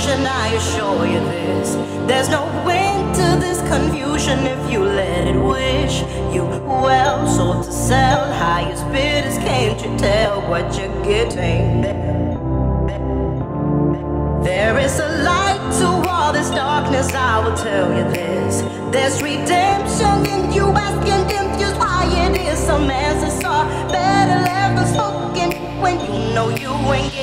illusion, I assure you this. There's no end to this confusion if you let it wish you well. Sold to sell, highest bidders, can't you tell what you're getting? There is a light to all this darkness, I will tell you this. There's redemption in you, asking confused why it is some answers are better left unspoken when you know you ain't